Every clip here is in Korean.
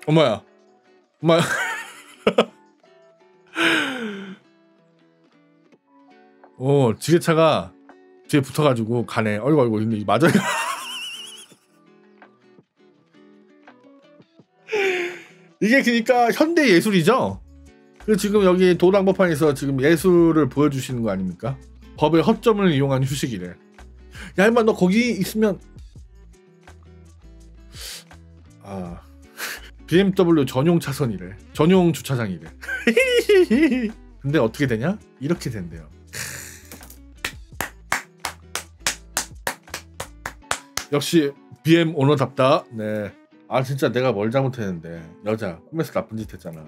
엄마야. 엄마야. 지게차가 뒤에 붙어가지고 가네. 어이구 근데 맞아요. 이게 그러니까 현대 예술이죠. 그 지금 여기 도당법판에서 지금 예술을 보여주시는 거 아닙니까? 법의 허점을 이용한 휴식이래. 야 임마 너 거기 있으면 BMW 전용 차선이래. 전용 주차장이래. 근데 어떻게 되냐? 이렇게 된대요. 역시 BM 오너답다. 네. 아 진짜 내가 뭘 잘못했는데. 여자 꿈에서 나쁜 짓 했잖아.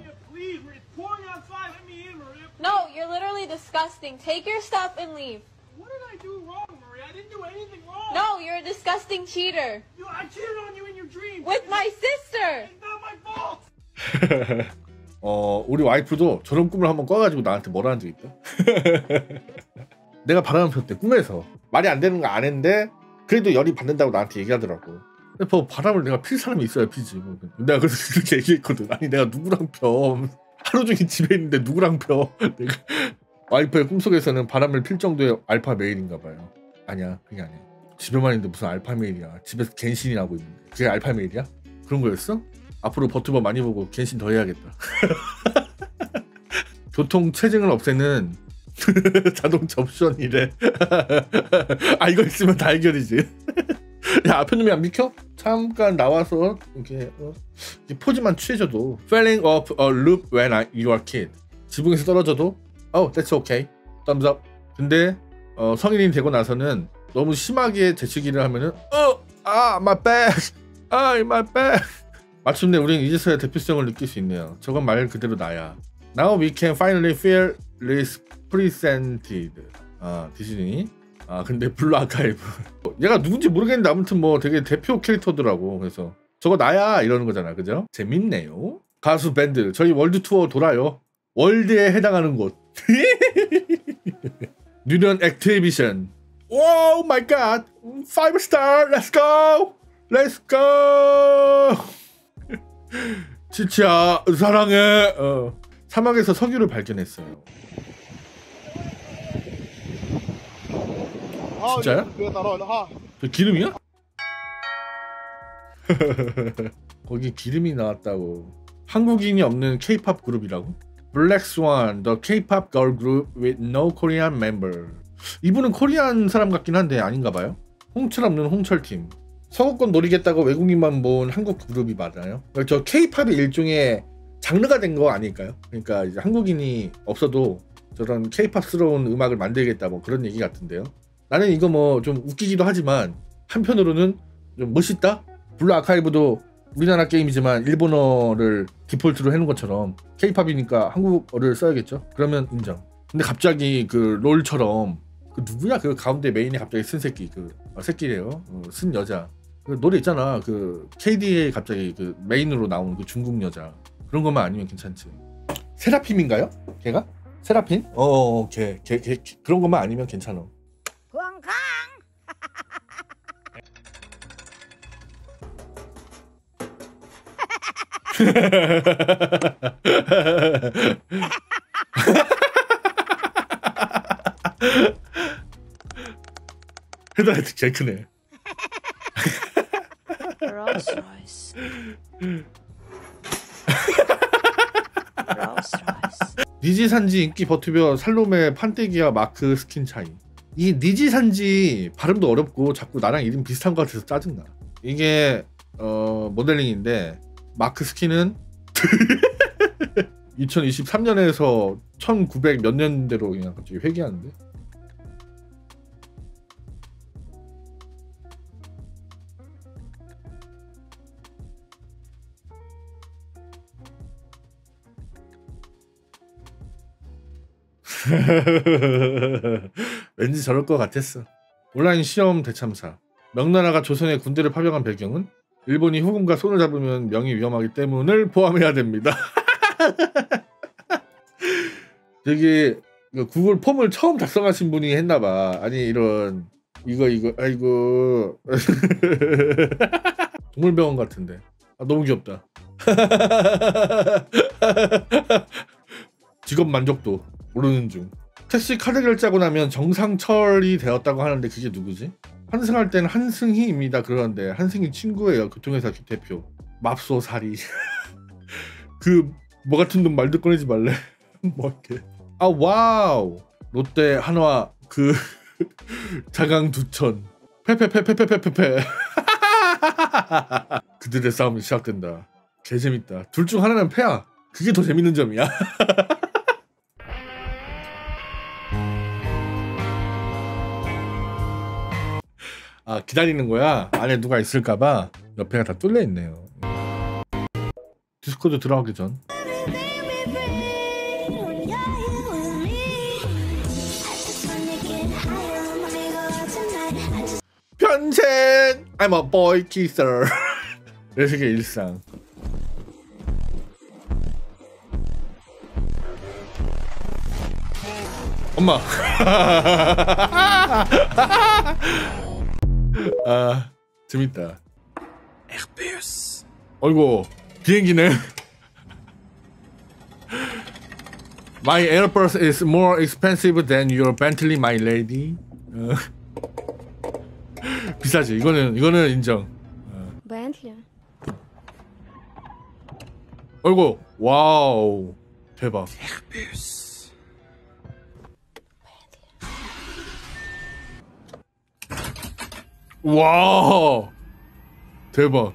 No, you're literally disgusting. Take your stuff and leave. What did I do wrong, Marie? I didn't do anything wrong. No, you're a disgusting cheater. I cheated on you in your dreams. With my sister. It's not my fault. 우리 와이프도 저런 꿈을 한번 꿔가지고 나한테 뭐라 한 적 있다. 내가 바람을 폈대 꿈에서. 말이 안 되는 거 안 했는데 그래도 열이 받는다고 나한테 얘기하더라고. 근데 바람을 내가 필 사람이 있어야 피지. 내가 그래서 그렇게 얘기했거든. 아니 내가 누구랑 펴. 하루 종일 집에 있는데 누구랑 펴. 내가 와이프의 꿈속에서는 바람을 필 정도의 알파 메일인가 봐요. 아니야 그게 아니야. 집에만 있는데 무슨 알파 메일이야. 집에서 갱신이 나고 있는데 그게 알파 메일이야? 그런 거였어? 앞으로 버튜버 많이 보고 갱신 더 해야겠다. 교통 체증을 없애는 자동차 옵션이래. 아 이거 있으면 다 해결이지. 야 앞에 놈이 안 비켜? 잠깐 나와서 이렇게 포즈만 취해줘도 Falling off a loop when you are kid. 지붕에서 떨어져도 Oh that's okay. Thumbs up. 근데 성인이 되고 나서는 너무 심하게 재치기를 하면은 my back. my back. 마침내 우린 이제서야 대표성을 느낄 수 있네요. 저건 말 그대로 나야. Now we can finally feel represented. 디즈니. 근데 블루 아카이브. 얘가 누군지 모르겠는데 아무튼 뭐 되게 대표 캐릭터더라고. 그래서 저거 나야 이러는 거잖아. 그죠? 재밌네요. 가수 밴드 저희 월드 투어 돌아요. 월드에 해당하는 곳. 뉴런 액티비션. 오 마이 갓. 5스타. Let's go. Let's go. 치치야 사랑해. 사막에서 석유를 발견했어요. 진짜야? 저 기름이야? 거기 기름이 나왔다고. 한국인이 없는 K-pop 그룹이라고? Black Swan, the K-pop girl group with no Korean member. 이분은 코리안 사람 같긴 한데 아닌가봐요. 홍철 없는 홍철팀. 서구권 노리겠다고 외국인만 모은 한국 그룹이 맞아요? 저 K-팝이 일종의 장르가 된 거 아닐까요? 그러니까 이제 한국인이 없어도 저런 K-팝스러운 음악을 만들겠다 뭐 그런 얘기 같은데요. 나는 이거 뭐 좀 웃기기도 하지만 한편으로는 좀 멋있다? 블루 아카이브도 우리나라 게임이지만 일본어를 디폴트로 해놓은 것처럼 K-팝이니까 한국어를 써야겠죠? 그러면 인정. 근데 갑자기 그 롤처럼 그 누구야? 그 가운데 메인에 갑자기 쓴 새끼 새끼래요. 쓴 여자. 그 노래 있잖아. 그 KDA 갑자기 그 메인으로 나오는 그 중국 여자. 그런 것만 아니면 괜찮지. 세라핌인가요? 걔가? 세라핌? 걔 그런 것만 아니면 괜찮아. 광강. 헤드라이트 제일 크네. Rolls-Royce. 니지산지 인기 버튜버 살로메 판때기와 마크 스킨 차이. 이 니지산지 발음도 어렵고 자꾸 나랑 이름 비슷한 것 같아서 짜증나. 이게 모델링인데 마크 스킨은 2023년에서 1900 몇 년대로 그냥 갑자기 회귀하는데. 왠지 저럴 것 같았어. 온라인 시험 대참사. 명나라가 조선에 군대를 파병한 배경은 일본이 후금과 손을 잡으면 명이 위험하기 때문을 포함해야 됩니다. 저기 구글 폼을 처음 작성하신 분이 했나봐. 아니 이런 이거 아이고 동물병원 같은데. 너무 귀엽다. 직업 만족도 오르는 중. 택시 카드 결제하고 나면 정상 처리 되었다고 하는데 그게 누구지? 환승할 때는 한승희입니다. 그러는데 한승희 친구예요. 교통회사 대표. 맙소사리. 그 뭐 같은 돈 말도 꺼내지 말래. 뭐 이렇게. 아 와우. 롯데 한화 그 자강 두천. 페페페페페페페. 그들의 싸움이 시작된다. 개 재밌다. 둘 중 하나는 패야. 그게 더 재밌는 점이야. 아 기다리는 거야? 안에 누가 있을까봐 옆에가 다 뚫려 있네요. 디스코드 들어가기 전. 변신! I'm a boy kisser. 레식의 일상. 엄마. 아 재밌다. 어이구 비행기네. My Airbus is more expensive than your Bentley, my lady. 비싸지. 이거는 인정. Bentley. 어이구 와우 대박. 와 대박.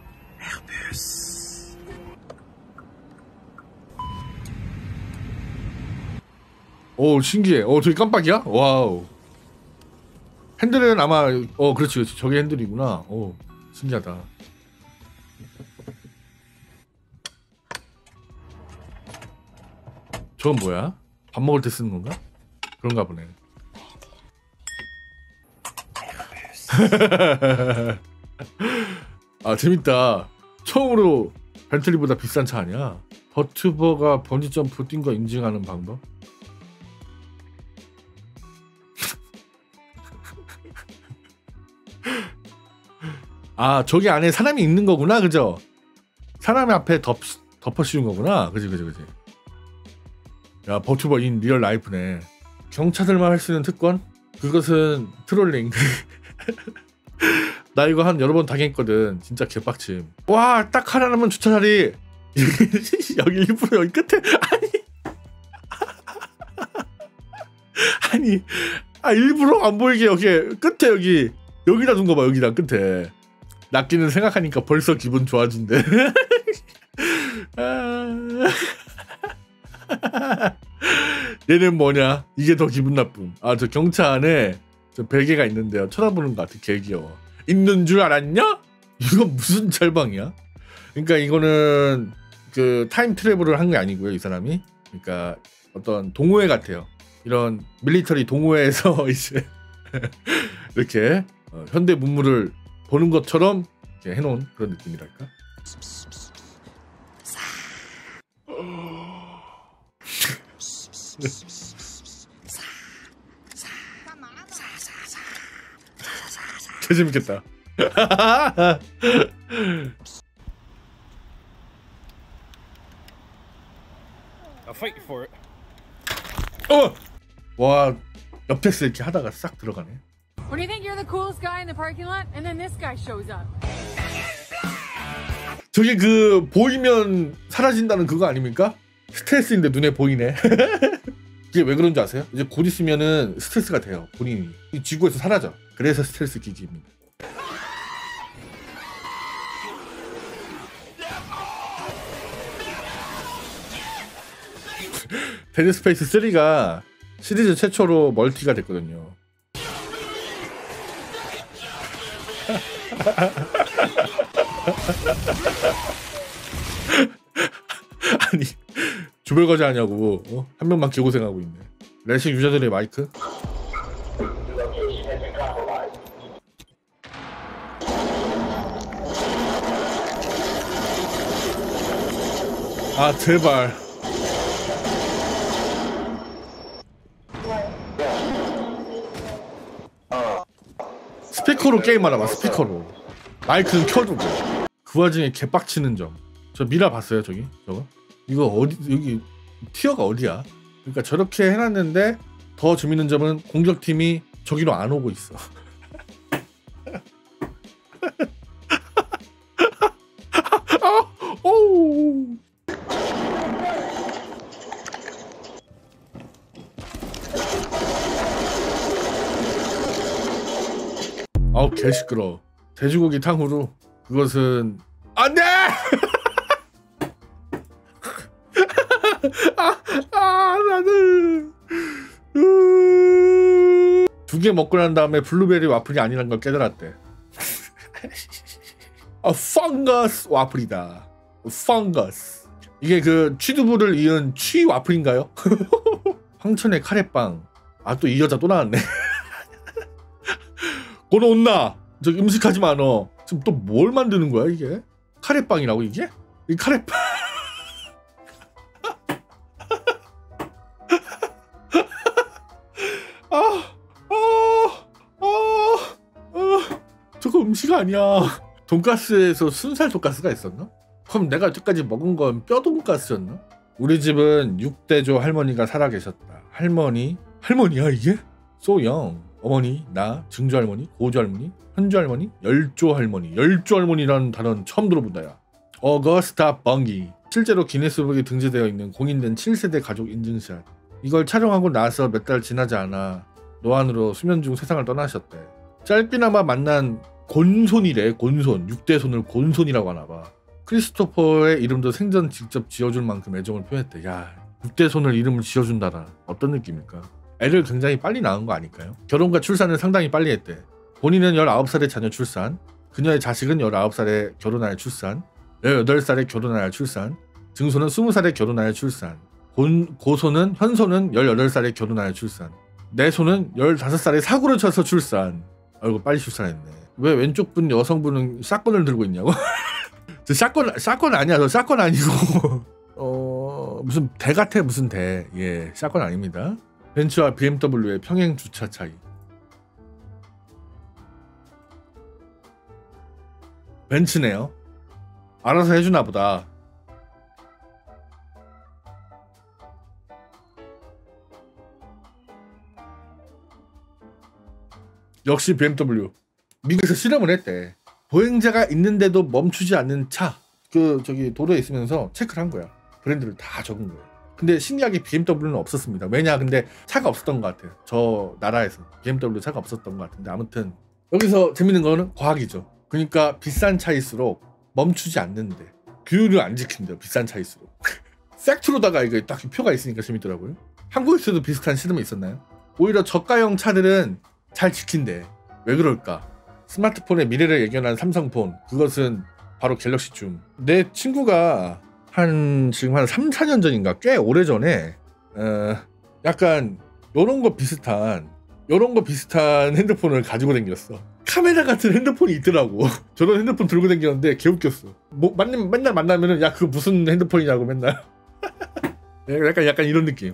오 신기해. 저기 깜빡이야? 와우. 핸들은 아마 그렇지 저게 핸들이구나. 오 신기하다. 저건 뭐야? 밥 먹을 때 쓰는 건가? 그런가 보네. 아 재밌다. 처음으로 벤틀리보다 비싼 차 아니야? 버튜버가 번지점프 뛴 거 인증하는 방법? 아 저기 안에 사람이 있는 거구나. 그죠? 사람의 앞에 덮어 씌운 거구나. 그지. 야 버튜버 인 리얼 라이프네. 경차들만 할 수 있는 특권? 그것은 트롤링. 나 이거 한 여러 번 당했거든. 진짜 개빡침. 와 딱 하나라면 주차 자리. 여기 일부러 여기 끝에 아니 일부러 안 보이게 여기 끝에 여기다 둔 거 봐. 여기다 끝에. 낚이는 생각하니까 벌써 기분 좋아진대. 얘는 뭐냐? 이게 더 기분 나쁨. 저 경차 안에 저 베개가 있는데요. 쳐다보는 거 같아. 개 귀여워. 있는 줄 알았냐? 이거 무슨 짤방이야? 그러니까 이거는 그 타임 트래블을 한 게 아니고요. 이 사람이. 그러니까 어떤 동호회 같아요. 이런 밀리터리 동호회에서 이제 이렇게 현대 문물을 보는 것처럼 이렇게 해놓은 그런 느낌이랄까? 개 재밌겠다. I'll fight you for it. 와 옆에서 이렇게 하다가 싹 들어가네. What do you think? You're the coolest guy in the parking lot, and then this guy shows up. 저게 그 보이면 사라진다는 그거 아닙니까? 스트레스인데 눈에 보이네. 이게 왜 그런 줄 아세요? 이제 곧 있으면은 스트레스가 돼요. 본인이 이 지구에서 사라져. 그래서 스트레스 기기입니다. 데드 스페이스 3가 시리즈 최초로 멀티가 됐거든요. 아니 조별과제 하냐고. 한 명만 개고생하고 있네. 레식 유저들의 마이크. 아 제발. 스피커로 게임하나 봐. 스피커로 마이크는 켜두고. 그 와중에 개빡치는 점. 저 미라 봤어요 저기 저거? 이거 어디 여기 티어가 어디야? 그러니까 저렇게 해놨는데 더 재밌는 점은 공격팀이 저기로 안 오고 있어. 아우 개 시끄러. 돼지고기 탕후루 그것은 안돼. 나는 두 개 먹고 난 다음에 블루베리 와플이 아니란 걸 깨달았대. 펑거스 와플이다. 펑거스. 이게 그 취두부를 이은 취 와플인가요? 황천의 카레빵. 또 이 여자 또 나왔네. 고노 온나. 저기 음식하지 마 너. 지금 또 뭘 만드는 거야 이게? 카레빵이라고 이게? 이 카레빵. 저거 음식 아니야. 돈가스에서 순살 돈가스가 있었나? 그럼 내가 여태까지 먹은 건 뼈 돈가스였나? 우리 집은 6대조 할머니가 살아계셨다. 할머니야 이게? 소영. 어머니, 나, 증조 할머니, 고조 할머니, 현조 할머니, 열조 할머니. 열조 할머니라는 단어는 처음 들어본다 야. 어거스타 벙기. 실제로 기네스북에 등재되어 있는 공인된 7세대 가족 인증샷. 이걸 촬영하고 나서 몇 달 지나지 않아 노안으로 수면 중 세상을 떠나셨대. 짧게나마 만난 곤손이래. 곤손. 6대 손을 곤손이라고 하나봐. 크리스토퍼의 이름도 생전 직접 지어줄 만큼 애정을 표했대. 야, 6대 손을 이름을 지어준다라. 어떤 느낌일까? 애를 굉장히 빨리 낳은 거 아닐까요? 결혼과 출산을 상당히 빨리 했대. 본인은 19살에 자녀 출산, 그녀의 자식은 19살에 결혼하여 출산, 18살에 결혼하여 출산, 증손은 20살에 결혼하여 출산, 고손은 현손은 18살에 결혼하여 출산, 내 손은 15살에 사고를 쳐서 출산. 아이고 빨리 출산했네. 왜 왼쪽 분 여성분은 샷건을 들고 있냐고? 저 샷건 아니야. 저 샷건 아니고 무슨 대 같아. 무슨 대. 예, 샷건 아닙니다. 벤츠와 BMW의 평행 주차 차이. 벤츠네요. 알아서 해주나 보다. 역시 BMW. 미국에서 실험을 했대. 보행자가 있는데도 멈추지 않는 차. 저기 도로에 있으면서 체크를 한 거야. 브랜드를 다 적은 거야. 근데 신기하게 BMW는 없었습니다. 왜냐? 근데 차가 없었던 것 같아요. 저 나라에서 BMW 차가 없었던 것 같은데 아무튼 여기서 재밌는 거는 과학이죠. 그러니까 비싼 차일수록 멈추지 않는데 규율을 안 지킨대요. 비싼 차일수록. 팩트로다가 이거 딱 표가 있으니까 재밌더라고요. 한국에서도 비슷한 실험이 있었나요? 오히려 저가형 차들은 잘 지킨대. 왜 그럴까? 스마트폰의 미래를 예견한 삼성폰. 그것은 바로 갤럭시 줌. 내 친구가 지금 한 3, 4년 전인가 꽤 오래전에 약간 요런 거 비슷한 핸드폰을 가지고 다녔어. 카메라 같은 핸드폰이 있더라고. 저런 핸드폰 들고 다녔는데 개웃겼어. 맨날 만나면은 야 그거 무슨 핸드폰이냐고 맨날. 약간 이런 느낌.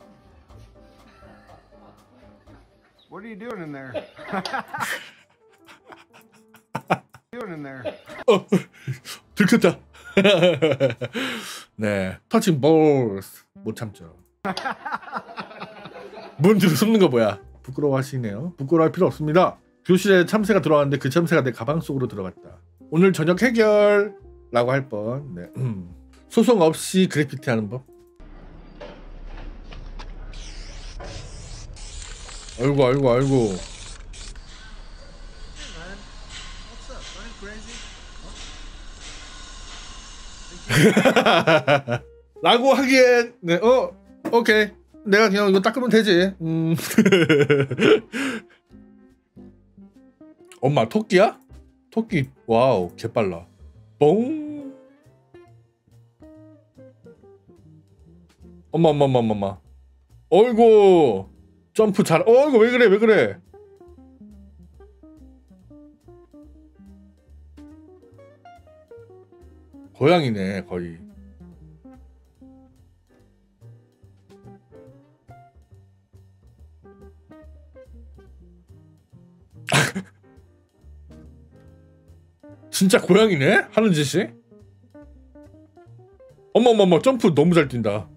What are you doing in there? doing in there? 들켰다. 네, 터칭 볼스 못 참죠. 문 뒤로 숨는 거 뭐야? 부끄러워하시네요. 부끄러워할 필요 없습니다. 교실에 참새가 들어왔는데 그 참새가 내 가방 속으로 들어갔다. 오늘 저녁 해결라고 할 뻔. 네. 소송 없이 그래피티 하는 법. 아이고. 라고 하기엔 네, 오케이. 내가 그냥 이거 닦으면 되지. 엄마 토끼야? 토끼 와우 개빨라. 뽕. 엄마. 어이구 점프 잘. 어이구 왜 그래? 고양이네 거의. 진짜 고양이네 하는 짓이. 어머머머 점프 너무 잘 뛴다.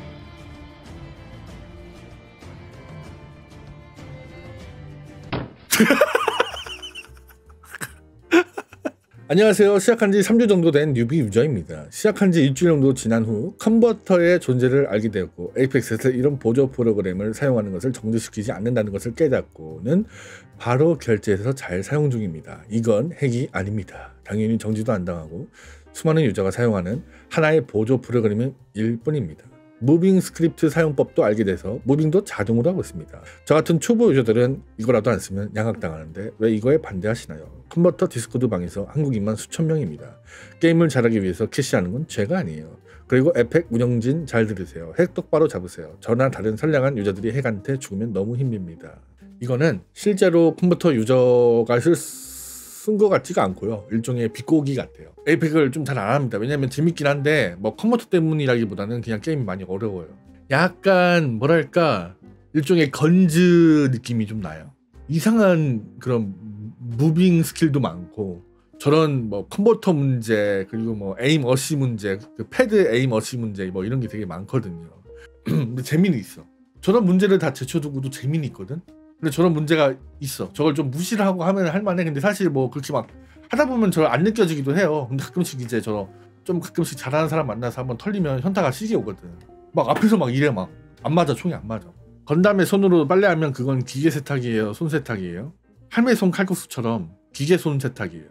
안녕하세요. 시작한 지 3주 정도 된 뉴비 유저입니다. 시작한 지 일주일 정도 지난 후 컨버터의 존재를 알게 되었고 에이펙스에서 이런 보조 프로그램을 사용하는 것을 정지시키지 않는다는 것을 깨닫고는 바로 결제해서 잘 사용 중입니다. 이건 핵이 아닙니다. 당연히 정지도 안 당하고 수많은 유저가 사용하는 하나의 보조 프로그램일 뿐입니다. 무빙 스크립트 사용법도 알게 돼서 무빙도 자동으로 하고 있습니다. 저 같은 초보 유저들은 이거라도 안 쓰면 양악당하는데 왜 이거에 반대하시나요? 컨버터 디스코드 방에서 한국인만 수천 명입니다. 게임을 잘하기 위해서 캐시하는 건 죄가 아니에요. 그리고 에펙 운영진 잘 들으세요. 핵 똑바로 잡으세요. 저나 다른 선량한 유저들이 핵한테 죽으면 너무 힘듭니다. 이거는 실제로 컨버터 유저가 쓴 것 같지가 않고요. 일종의 비꼬기 같아요. 에이펙을 좀 잘 안 합니다. 왜냐면 재밌긴 한데 뭐 컨버터 때문이라기보다는 그냥 게임이 많이 어려워요. 약간 뭐랄까 일종의 건즈 느낌이 좀 나요. 이상한 그런 무빙 스킬도 많고 저런 뭐 컨버터 문제 그리고 뭐 에임 어시 문제 그 패드 에임 어시 문제 뭐 이런 게 되게 많거든요. 근데 재미는 있어. 저런 문제를 다 제쳐두고도 재미는 있거든. 근데 저런 문제가 있어. 저걸 좀 무시를 하고 하면 할만해. 근데 사실 뭐 그렇게 막 하다 보면 저를 안 느껴지기도 해요. 근데 가끔씩 이제 저 좀 가끔씩 잘하는 사람 만나서 한번 털리면 현타가 시게 오거든. 막 앞에서 막 이래 막 안 맞아. 총이 안 맞아. 건담에 손으로 빨래하면 그건 기계 세탁이에요. 손 세탁이에요. 할매 손 칼국수처럼 기계 손 세탁이에요.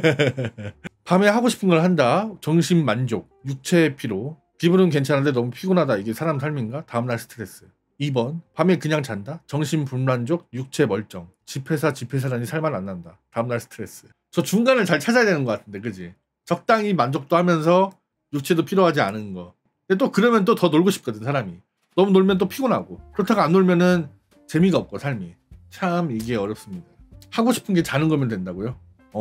밤에 하고 싶은 걸 한다. 정신 만족, 육체 피로. 기분은 괜찮은데 너무 피곤하다. 이게 사람 삶인가? 다음날 스트레스. 2번 밤에 그냥 잔다. 정신 불만족, 육체 멀쩡. 집회사라니 살만 안 난다. 다음날 스트레스. 저 중간을 잘 찾아야 되는 것 같은데 그지? 적당히 만족도 하면서 육체도 필요하지 않은 거. 근데 또 그러면 또 더 놀고 싶거든 사람이. 너무 놀면 또 피곤하고 그렇다가 안 놀면은 재미가 없고 삶이. 참 이게 어렵습니다. 하고 싶은 게 자는 거면 된다고요?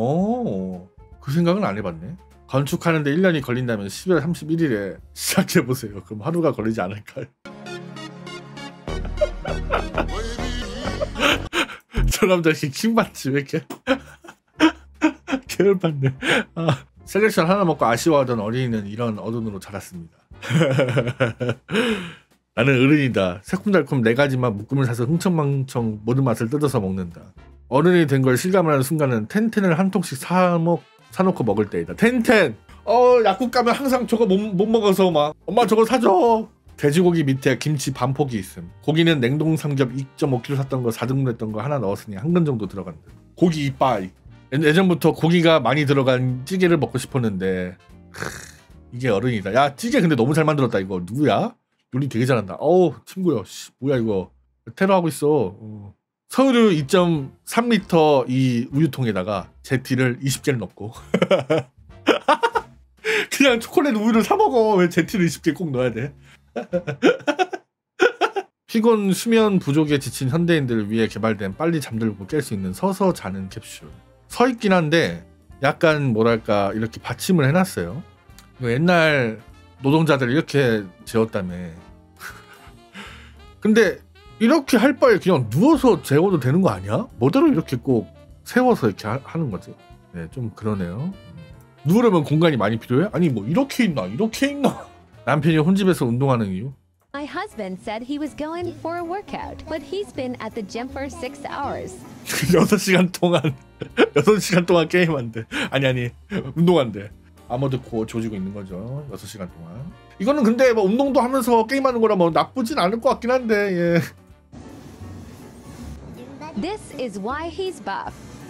그 생각은 안 해봤네. 건축하는데 1년이 걸린다면 12월 31일에 시작해보세요. 그럼 하루가 걸리지 않을까요? 저 남자 킹받지 왜 이렇게 계열받네. 셀렉션 하나 먹고 아쉬워하던 어린이는 이런 어른으로 자랐습니다. 나는 어른이다. 새콤달콤 4가지만 묶음을 사서 흥청망청 모든 맛을 뜯어서 먹는다. 어른이 된 걸 실감하는 순간은 텐텐을 한 통씩 사놓고 먹을 때이다. 텐텐! 약국 가면 항상 저거 못 먹어서 막 엄마 저거 사줘. 돼지고기 밑에 김치 반 포기 있음. 고기는 냉동 삼겹 2.5kg 샀던 거 4등분 했던 거 하나 넣었으니 한 근 정도 들어간다. 고기 이빠이. 예전부터 고기가 많이 들어간 찌개를 먹고 싶었는데 이게 어른이다. 야 찌개 근데 너무 잘 만들었다. 이거 누구야? 요리 되게 잘한다. 친구야. 뭐야 이거 테러하고 있어. 서울우 2.3L 이 우유통에다가 제티를 20개를 넣고 그냥 초콜릿 우유를 사 먹어. 왜 제티를 20개 꼭 넣어야 돼? 피곤 수면 부족에 지친 현대인들을 위해 개발된 빨리 잠들고 깰 수 있는 서서 자는 캡슐. 서 있긴 한데 약간 뭐랄까 이렇게 받침을 해놨어요. 옛날 노동자들 이렇게 재웠다며. 근데 이렇게 할 바에 그냥 누워서 재워도 되는 거 아니야? 뭐대로 이렇게 꼭 세워서 이렇게 하는 거지? 네, 좀 그러네요. 누우려면 공간이 많이 필요해? 아니 뭐 이렇게 있나 이렇게 있나? 남편이 혼집에서 운동하는 이유? My husband said he was going for a workout, but he's been at the gym for 6 hours. 6시간 동안 게임한대. 아니 운동한대. 아머드 코어 조지고 있는 거죠. 6시간 동안. 이거는 근데 뭐 운동도 하면서 게임하는 거라 뭐 나쁘진 않을 것 같긴 한데 예. This is why he's buff.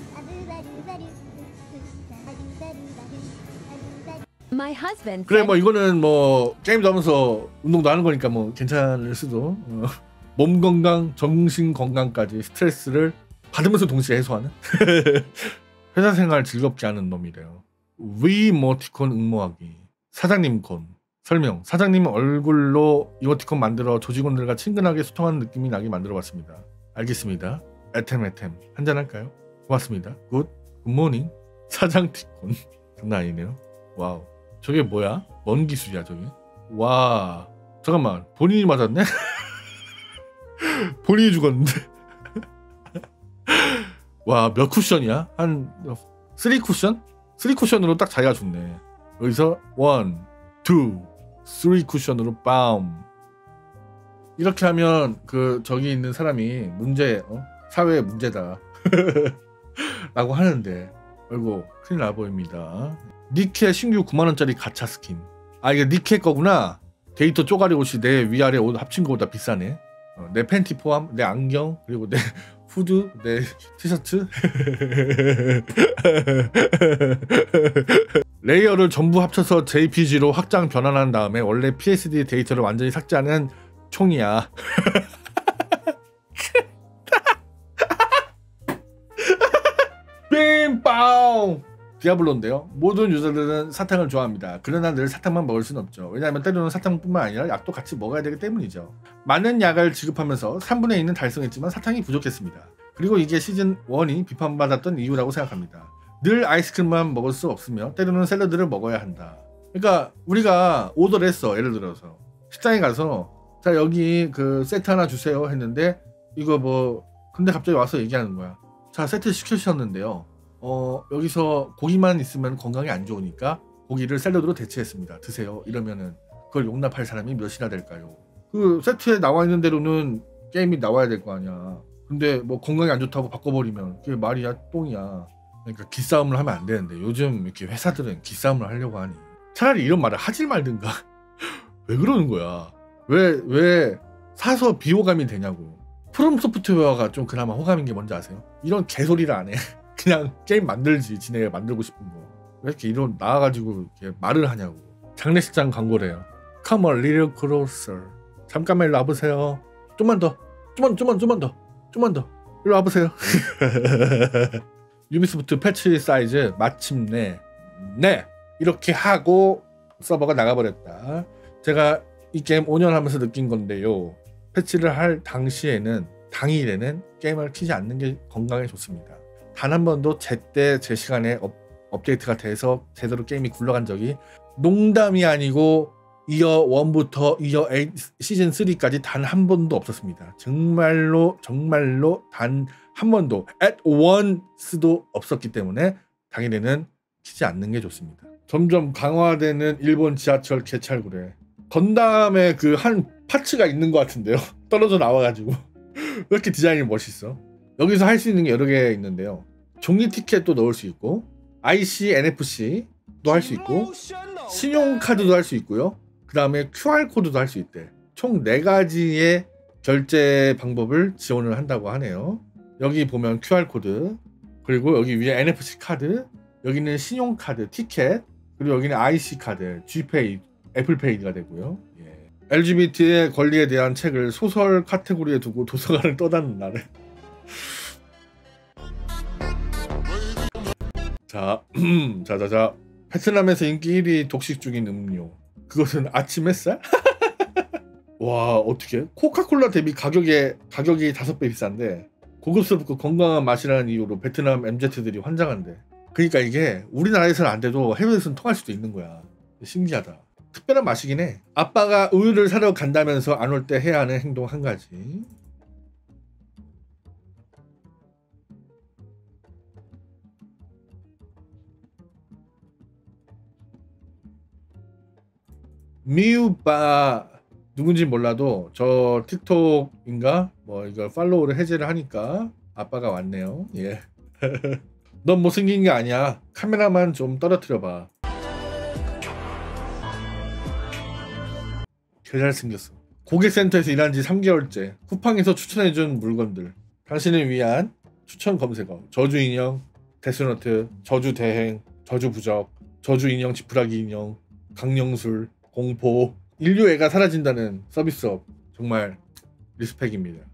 My husband 그래 뭐 이거는 뭐 게임도 하면서 운동도 하는 거니까 뭐 괜찮을 수도. 몸 건강, 정신 건강까지 스트레스를 받으면서 동시에 해소하는 회사 생활 즐겁게 하는 놈이래요. 위 이모티콘 응모하기. 사장님 콘. 설명. 사장님 얼굴로 이모티콘 만들어 조직원들과 친근하게 소통하는 느낌이 나게 만들어봤습니다. 알겠습니다. 애템 한잔할까요? 고맙습니다. 굿모닝. 사장 티콘. 장난 아니네요. 와우. 저게 뭐야? 뭔 기술이야 저게? 와 잠깐만 본인이 맞았네? 본인이 죽었는데. 와 몇 쿠션이야? 한 3쿠션? 3쿠션으로 딱 자기가 죽네. 여기서 1, 2, 3 쿠션으로 빰. 이렇게 하면 그 저기 있는 사람이 사회의 문제다 라고 하는데 아이고 큰일 나 보입니다. 니케 신규 9만원짜리 가챠 스킨. 아 이게 니케 거구나. 데이터 쪼가리 옷이 내 위아래 옷 합친 거보다 비싸네. 내 팬티 포함, 내 안경, 그리고 내 후드, 내 티셔츠. 레이어를 전부 합쳐서 JPG로 확장 변환한 다음에 원래 PSD 데이터를 완전히 삭제하는 총이야. 빔빵! 디아블로인데요. 모든 유저들은 사탕을 좋아합니다. 그러나 늘 사탕만 먹을 수는 없죠. 왜냐하면 때로는 사탕뿐만 아니라 약도 같이 먹어야 되기 때문이죠. 많은 약을 지급하면서 3분의 2는 달성했지만 사탕이 부족했습니다. 그리고 이게 시즌 1이 비판받았던 이유라고 생각합니다. 늘 아이스크림만 먹을 수 없으며 때로는 샐러드를 먹어야 한다. 그러니까 우리가 오더를 했어. 예를 들어서 식당에 가서 자 여기 그 세트 하나 주세요 했는데 이거 뭐 근데 갑자기 와서 얘기하는 거야. 자 세트 시켜주셨는데요. 여기서 고기만 있으면 건강에 안 좋으니까 고기를 샐러드로 대체했습니다. 드세요. 이러면은 그걸 용납할 사람이 몇이나 될까요? 그 세트에 나와 있는 대로는 게임이 나와야 될 거 아니야. 근데 뭐 건강에 안 좋다고 바꿔버리면 그게 말이야 똥이야. 그러니까 기싸움을 하면 안 되는데 요즘 이렇게 회사들은 기싸움을 하려고 하니 차라리 이런 말을 하질 말든가. 왜 그러는 거야? 왜 사서 비호감이 되냐고. 프롬 소프트웨어가 좀 그나마 호감인 게 뭔지 아세요? 이런 개소리를 안 해. 그냥 게임 만들지. 지네가 만들고 싶은 거. 왜 이렇게 이런 나와가지고 이렇게 말을 하냐고. 장례식장 광고래요. Come a little closer. 잠깐만 일로 와보세요. 좀만 더. 좀만 더. 일로 와보세요. 유비소프트 패치 사이즈 마침내 네 이렇게 하고 서버가 나가버렸다. 제가 이 게임 5년 하면서 느낀 건데요. 패치를 할 당일에는 게임을 키지 않는 게 건강에 좋습니다. 단 한 번도 제때 제 시간에 업데이트가 돼서 제대로 게임이 굴러간 적이 농담이 아니고 이어 1부터 이어 8 시즌 3까지 단 한 번도 없었습니다. 정말로 단 한 번도 at once도 없었기 때문에 당일에는 키지 않는 게 좋습니다. 점점 강화되는 일본 지하철 개찰구래. 건담에 그 한 파츠가 있는 것 같은데요. 떨어져 나와가지고. 왜 이렇게 디자인이 멋있어? 여기서 할 수 있는 게 여러 개 있는데요. 종이 티켓도 넣을 수 있고 IC, NFC도 할 수 있고 신용카드도 할 수 있고요. 그 다음에 QR코드도 할 수 있대. 총 4가지의 결제 방법을 지원을 한다고 하네요. 여기 보면 QR코드, 그리고 여기 위에 NFC 카드, 여기는 신용카드, 티켓, 그리고 여기는 IC카드, G페이, 애플페이가 되고요. 예. LGBT의 권리에 대한 책을 소설 카테고리에 두고 도서관을 떠다는 날에. 자, 베트남에서 인기 1위 독식 중인 음료. 그것은 아침 햇살? 와, 어떻게? 코카콜라 대비 가격이 5배 비싼데 고급스럽고 건강한 맛이라는 이유로 베트남 MZ들이 환장한대. 그러니까 이게 우리나라에서는 안 돼도 해외에서는 통할 수도 있는 거야. 신기하다. 특별한 맛이긴 해. 아빠가 우유를 사러 간다면서 안 올 때 해야 하는 행동 한 가지. 미우바 누군지 몰라도 저 틱톡인가 뭐 이걸 팔로우를 해제를 하니까 아빠가 왔네요. 예. 넌 못생긴 게 아니야. 카메라만 좀 떨어뜨려봐. 개 잘생겼어. 고객센터에서 일한 지 3개월째. 쿠팡에서 추천해준 물건들. 당신을 위한 추천 검색어. 저주인형, 데스노트, 저주대행, 저주부적, 저주인형, 지푸라기 인형, 강령술, 공포. 인류애가 사라진다는 서비스업. 정말 리스펙입니다.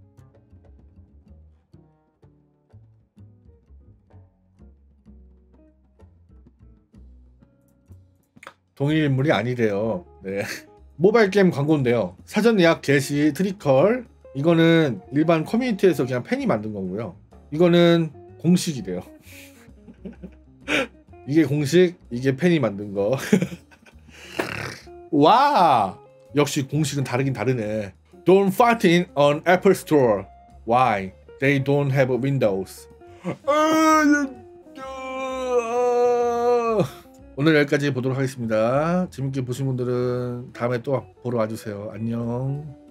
동일 인물이 아니래요. 네. 모바일 게임 광고인데요. 사전 예약 개시 트리컬. 이거는 일반 커뮤니티에서 그냥 팬이 만든 거고요. 이거는 공식이래요. 이게 공식, 이게 팬이 만든 거. 와! 역시 공식은 다르긴 다르네. Don't fight in on Apple Store. Why? They don't have Windows. 오늘 여기까지 보도록 하겠습니다. 재밌게 보신 분들은 다음에 또 보러 와주세요. 안녕.